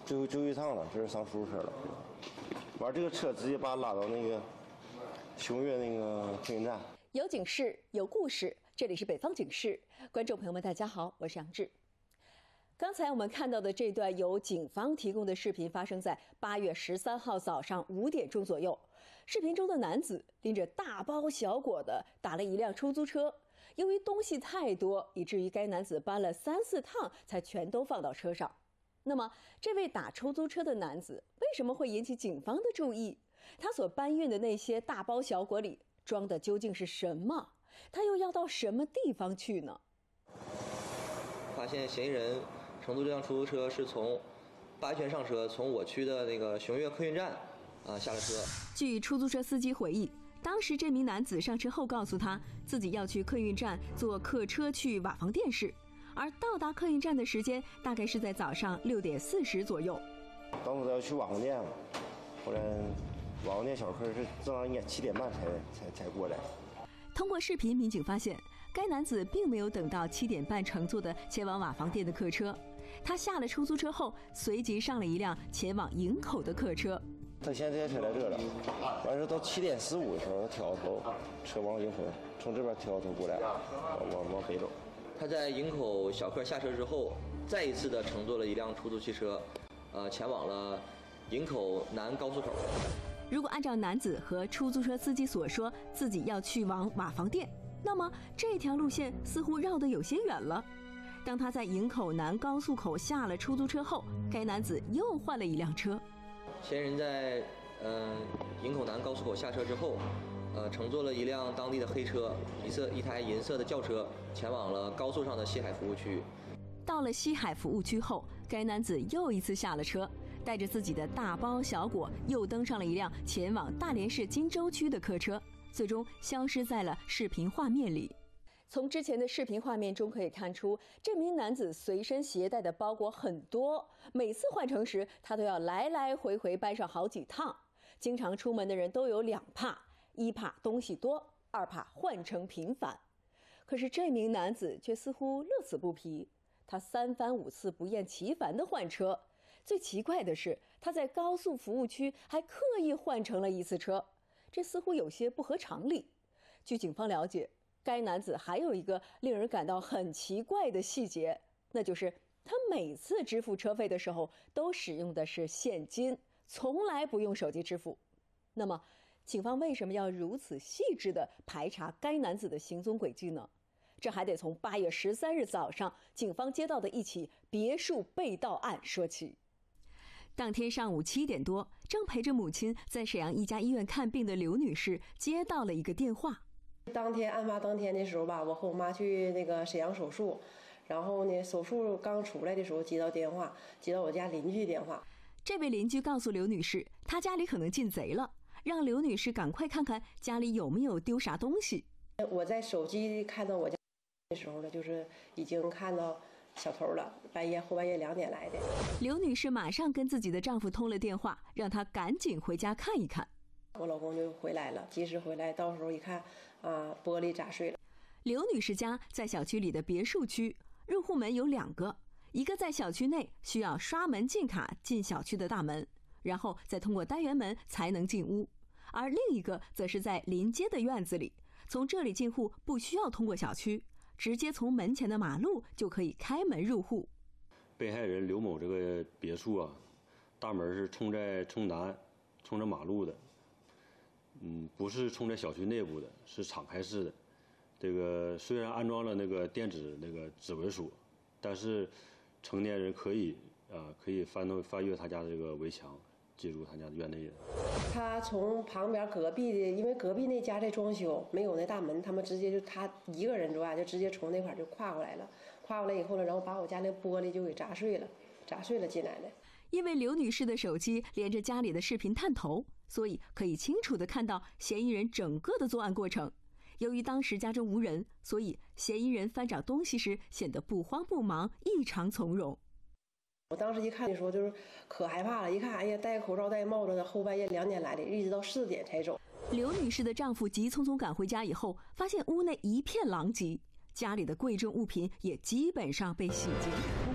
最后一趟了，这是上出租车了。完这个车直接把他拉到那个雄越那个客运站。 有警示，有故事，这里是北方警示。观众朋友们，大家好，我是杨志。刚才我们看到的这段由警方提供的视频，发生在8月13号早上5点钟左右。视频中的男子拎着大包小裹的打了一辆出租车，由于东西太多，以至于该男子搬了3、4趟才全都放到车上。那么，这位打出租车的男子为什么会引起警方的注意？他所搬运的那些大包小裹里装的究竟是什么？他又要到什么地方去呢？ 发现嫌疑人乘坐这辆出租车是从不安全上车，从我区的那个雄越客运站下了车。 据出租车司机回忆，当时这名男子上车后告诉他，自己要去客运站坐客车去瓦房店市，而到达客运站的时间大概是在早上6点40左右。 当时他要去瓦房店嘛，后来瓦房店小客是正常7点半才过来。 通过视频，民警发现该男子并没有等到7点半乘坐的前往瓦房店的客车，他下了出租车后，随即上了一辆前往营口的客车。 他现在车来这了，完事到7点15的时候，他调头，车往营口，从这边调头过来，往北走。 他在营口小客下车之后，再一次的乘坐了一辆出租汽车，前往了营口南高速口。 如果按照男子和出租车司机所说，自己要去往瓦房店，那么这条路线似乎绕得有些远了。当他在营口南高速口下了出租车后，该男子又换了一辆车。 嫌疑人在营口南高速口下车之后，乘坐了一辆当地的黑车，一台银色的轿车，前往了高速上的西海服务区。 到了西海服务区后，该男子又一次下了车，带着自己的大包小裹，又登上了一辆前往大连市金州区的客车，最终消失在了视频画面里。从之前的视频画面中可以看出，这名男子随身携带的包裹很多，每次换乘时他都要来来回回搬上好几趟。经常出门的人都有2怕：一怕东西多，2怕换乘频繁。可是这名男子却似乎乐此不疲，他3番5次不厌其烦地换车。最奇怪的是，他在高速服务区还刻意换乘了1次车，这似乎有些不合常理。据警方了解，该男子还有一个令人感到很奇怪的细节，那就是他每次支付车费的时候都使用的是现金，从来不用手机支付。那么，警方为什么要如此细致地排查该男子的行踪轨迹呢？这还得从8月13日早上警方接到的一起别墅被盗案说起。当天上午7点多，正陪着母亲在沈阳一家医院看病的刘女士接到了一个电话。 案发当天的时候吧，我和我妈去那个沈阳手术，然后呢，手术刚出来的时候接到电话，接到我家邻居电话。 这位邻居告诉刘女士，她家里可能进贼了，让刘女士赶快看看家里有没有丢啥东西。 我在手机看到我家的时候呢，就是已经看到小偷了，后半夜2点来的。 刘女士马上跟自己的丈夫通了电话，让他赶紧回家看一看。 我老公就回来了，及时回来，到时候一看，玻璃砸碎了。 刘女士家在小区里的别墅区，入户门有2个，一个在小区内需要刷门进卡进小区的大门，然后再通过单元门才能进屋，而另一个则是在临街的院子里，从这里进户不需要通过小区，直接从门前的马路就可以开门入户。 被害人刘某这个别墅啊，大门是冲南，冲着马路的。不是冲在小区内部的，是敞开式的。这个虽然安装了那个电子那个指纹锁，但是成年人可以翻越他家的这个围墙，进入他家的院内的。 他从旁边隔壁的，因为隔壁那家在装修，没有那大门，他们直接就他一个人就直接从那块就跨过来了。跨过来以后呢，然后把我家那玻璃就给砸碎了进来的。 因为刘女士的手机连着家里的视频探头，所以可以清楚地看到嫌疑人整个的作案过程。由于当时家中无人，所以嫌疑人翻找东西时显得不慌不忙，异常从容。 我当时一看的时候就是可害怕了，一看哎呀，戴口罩戴帽子的，后半夜2点来的，一直到4点才走。 刘女士的丈夫急匆匆赶回家以后，发现屋内一片狼藉，家里的贵重物品也基本上被洗劫。